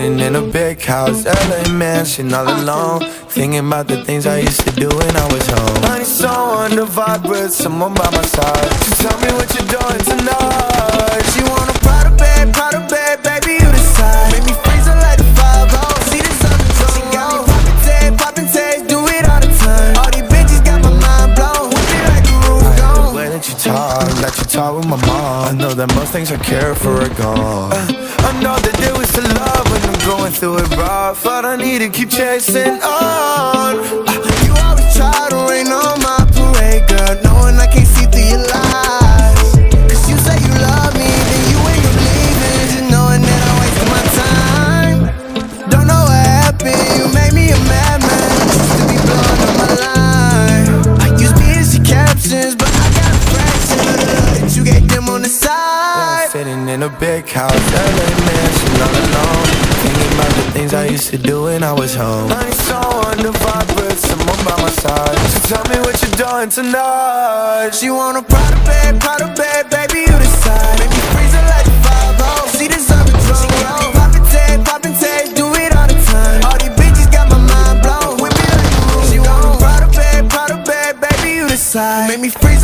Sitting in a big house, LA mansion, all alone, thinking about the things I used to do when I was home. I need someone to vibe with, someone by my side, so tell me what you're doing tonight. She want a Prada bag, baby, you decide. Make me freeze her like the 5-0, see this on the drone. She got me poppin' tags, do it all the time. All these bitches got my mind blown, whip it like a roof gone. The way that you talk with my mom, I know that most things I care for are gone. I know that there was a love when I'm going through it rough, but I need to keep chasing on. You always try to rain on my parade, girl, knowing I can't see through your lies. Cause you say you love me, then you ain't gonna believe it, just knowing that I'm wasting my time. Don't know what happened, you made me a madman. Used to be blowing up my line. I use busy captions, but I got a fraction of the love that you gave them on the side. Sitting in a big house, LA mansion, all alone, thinking about the things I used to do when I was home. I need someone to vibe with, someone by my side, so tell me what you're doing tonight. She want a Prada bag, baby, you decide. Make me freeze her like a 5-0, see this on the drone. She got me poppin' tags, do it all the time. All these bitches got my mind blown, whip it like a roof. She want a Prada bag, baby, you decide. Make me freeze